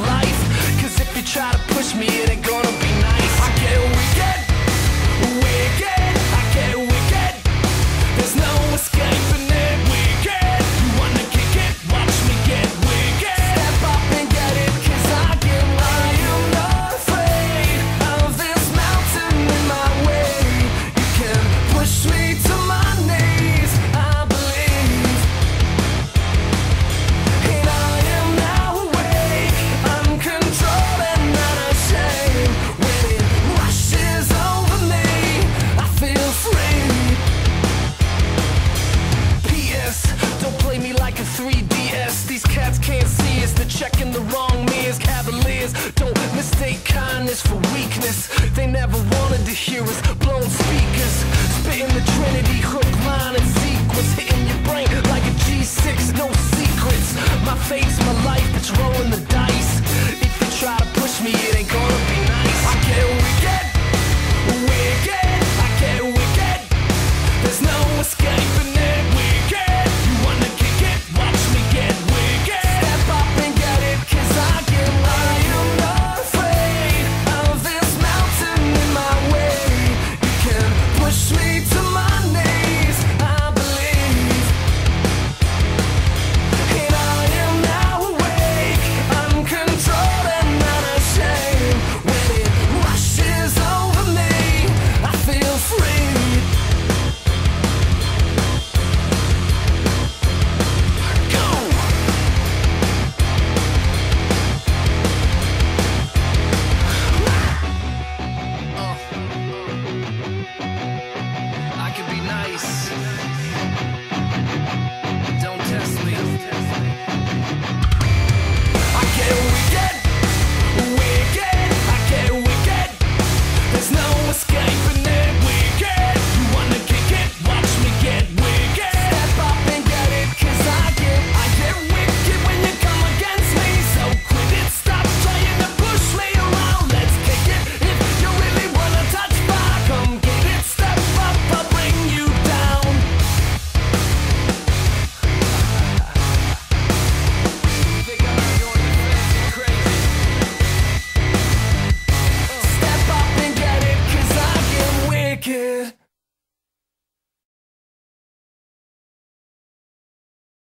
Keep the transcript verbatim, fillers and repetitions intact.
life. Cause if you try to push me, it ain't gonna be nice. I get wicked, wicked, I get wicked. There's no escaping it, wicked. You wanna kick it, watch me get wicked. Step up and get it, cause I get I am not afraid of this mountain in my way. You can push me to my knees, I believe. And I am now awake, uncontrolled and not ashamed. When it rushes over me, I feel free. P S Don't play me like a three D S. These cats can't see us, they're checking the wrong mirrors. Cavaliers don't mistake kindness for weakness. They never wanted to hear us, blown speakers. Spitting the Trinity, hook, line, and sequence. Hitting your brain like a G six, no secrets. My fate's my life, it's rolling the dice. If you try to push me, it ain't gonna be nice. I get wicked, wicked, I get wicked. There's no escaping it, wicked. You wanna kick it, watch me get wicked. Step up and get it, cause I get I am not afraid of this mountain in my way. You can push me to my knees, I believe. And I am now awake, uncontrolled and not ashamed. When it rushes over me, I feel free. Go! Uh, I can be nice. Don't test me. I get wicked, wicked, I get wicked. There's no escaping